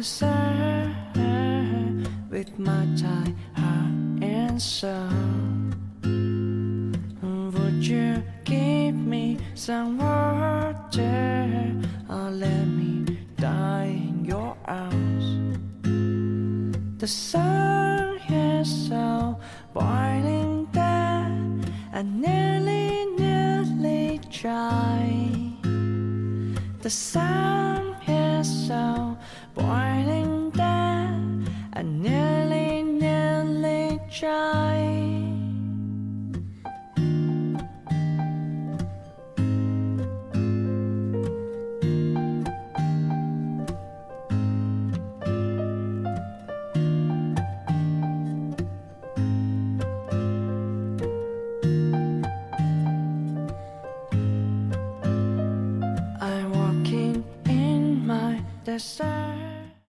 desert with my tired heart and soul. Would you give me some water or let me die in your arms? The sun is so boiling that I nearly dry. The sun is so boiling that I nearly dry. I'm walking in my desert.